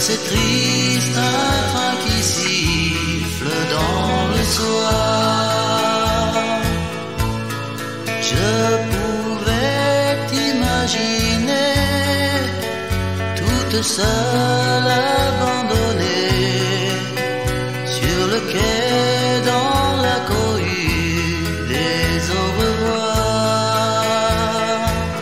c'est triste un train qui siffle dans le soir. Je pouvais t'imaginer toute seule abandonnée sur le quai dans la cohue des au revoir.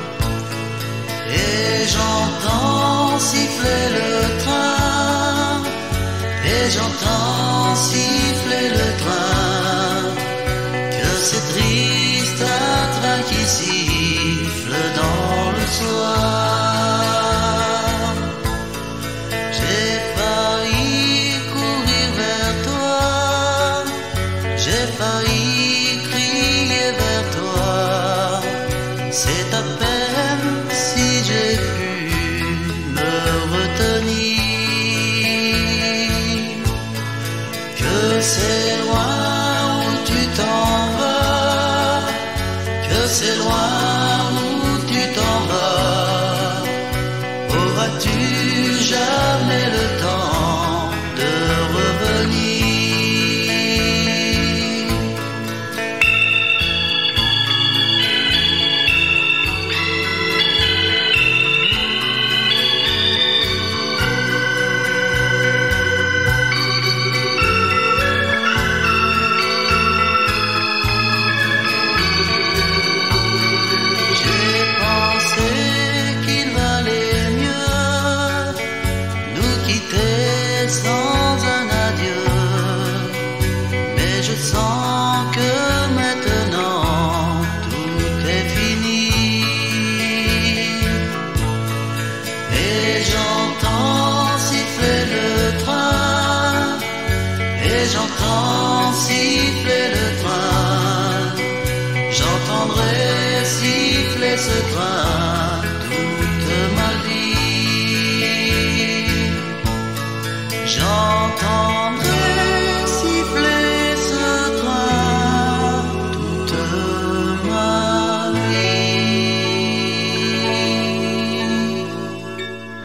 Et j'entends siffler le train, et j'entends siffler le train, que c'est triste un train qui siffle dans le soir. J'ai failli courir vers toi, j'ai failli crier vers toi, c'est à peine si j'ai pu me retenir. Que c'est loin où tu t'en vas, que c'est loin où tu t'en vas, auras-tu jamais le